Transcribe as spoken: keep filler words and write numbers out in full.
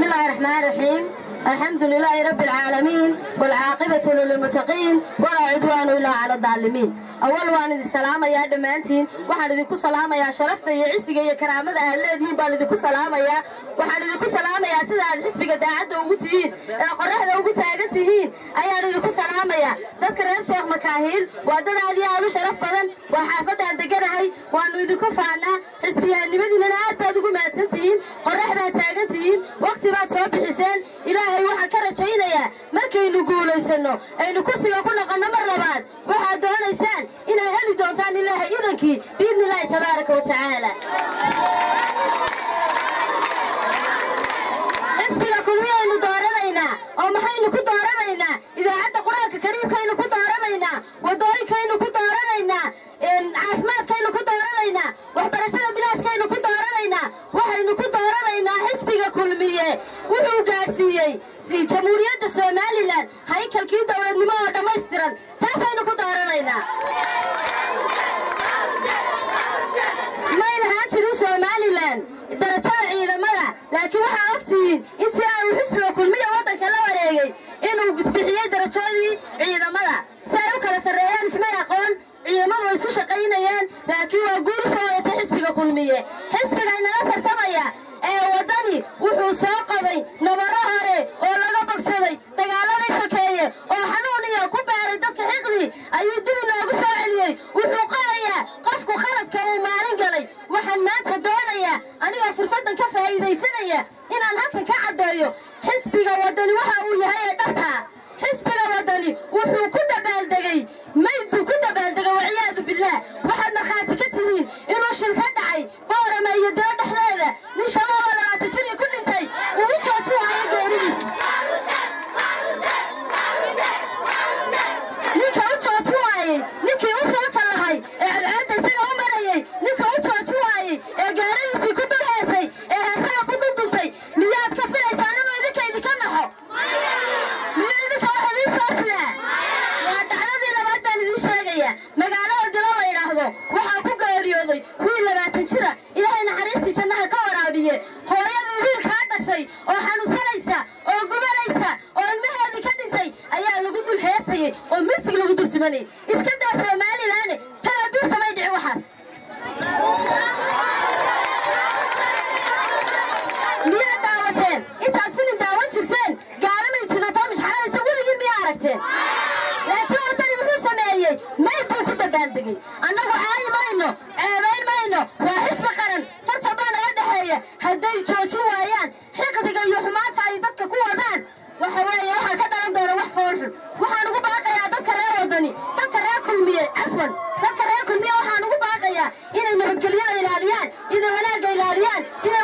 الله الرحمن الرحيم الحمد لله رب العالمين والعاقبة للمتقين ولا عدوان إلا على الظالمين. أول وان السلام يا دمانتين وحنا ذيكو سلام يا شرفت يا عزك يا كرامة أهلين بان ذيكو سلام يا وحنا ذيكو سلام يا سيد الحسب قد عد وجتين قرحنا وجتين أيها ذيكو سلام يا تذكر الشيخ مكاهيل وعدنا عليها هذا شرف بدن وحافظها دقنهاي وأنه ذيكو فعنا حسبها النبي لنا أبدا ذيكو ما تنتين قرحنا تاجنتين وقت ما تصاب حسين إلهي وحنا كرجينا يا مركي نقول إنه إنه كرسي كنا قلنا مرة بعد واحد دون إنسان إلى هل دونتان الله إذنك بإذن الله تبارك وتعالى. حسبنا كل وين ندارنا أو ما حين كدارنا إذا عد قرآن كريم كين كدارنا ودوي كين كدارنا عافمات كين كدارنا وحبرشنا بلاش كين كدارنا وحين كدارنا حسبنا كل مية وهو قاسي جمهورية الصوماليلاند هيكل كده ونما دمسترن تاسينو كدارنا ما إلها شري صوماليلاند درجة عيدمدا لكن waxaa ogtiin intii ay xisbiga kulmiye wadanka la wareegay inuu gusbixiyay darajadii ciidamada say u kala sareeyaan isma aqoon ciidamadu way isu shaqaynayaan laakiin waa guur soo wata xisbiga kulmiye xisbiga inala tartamaya ee wadani wuxuu soo qaday nabaro hore oo laga bogsaday dagaaladii sokeeye oo xanuun iyo ku baaray dadka xiqdi ayuu dib inoogu soo celiyay wuxuu qarayaa qofku khaladka uu maalin galay waxaan maanta doonayaa aniga fursadan ka faa'iideysanaya inaan halkan ka cadeeyo xisbiga wadani waxa uu yahay ee dhabta xisbiga wadani wuxuu ku dabaaldegay mayd buu ku dabaaldegay waciyaadu billah waxaad markhaati ka tihiin inuu shil ka dhacay boorama iyo daba dhexdeeda nin shabaab oo labaatan jir ku dhintay uu jooji waayo geeridiisa ninka u jooji waayey ninkii u soo kalahay ee cadceedda isaga u marayay ninka u jooji waayey ee gaaridiisii ku dul heesay ee heesaha ku dul duntay miyaad ka filaysaan inuu idinka idinka naxo miyaa idinka wax idiin soo sidaa waa dhacdadii labaad baan idiin sheegaya magaalada dilo la yidhaahdo waxaa ku geeriyooday wiil labaatan jira ilaahay naxariistii jannaha ka waraabiye hooyadii wiilkaa dhashay oo xanuunsanaysa oo gubanaysa oo ilmaheedii ka dhintay ayaa lagu dul heesayay oo misig lagu dursumanayay iska daa Somaliland talaabiirka may dhici waxaas miyaa daawateen intaad filin daawan jirteen gaalamay jidato mishxaraysa weligii miyaa aragteen laakiin wadani muxuu sameeyey mayd buu ku dabaaldegay annagu caayi mayno ceebayn mayno waa xisbi qaran tartan baa naga dhexeeya hadday joojin waayaan xiqdiga iyo xumaanta ay dadka ku wadaan waxa weeye waxaa ka dhalan doona wax foolxun waxaan ugu baaqayaa dadka reer wadani dadka reer kulmiye cafwan dadka reer kulmiye waxaan ugu baaqayaa inay nabadgelyada ilaaliyaan inay wanaagga ilaaliyaan inay